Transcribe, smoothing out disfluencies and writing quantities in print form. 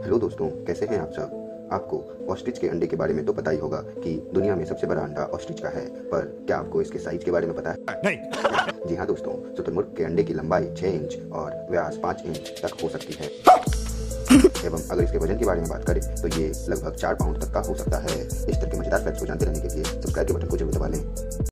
Hello दोस्तों, कैसे हैं आप सब। आपको ऑस्ट्रिच के अंडे के बारे में तो पता ही होगा कि दुनिया में सबसे बड़ा अंडा ऑस्ट्रिच का है, पर क्या आपको इसके साइज के बारे में पता है? नहीं। जी हाँ दोस्तों, शुतुरमुर्ग के अंडे की लंबाई 6 इंच और व्यास 5 इंच तक हो सकती है। एवं अगर इसके वजन के बारे में बात करें तो ये लगभग 4 पाउंड तक का हो सकता है। इस तरह के मजेदार फैक्ट्स को जानते रहने के लिए सब्सक्राइब के बटन को जरूर दबा लें।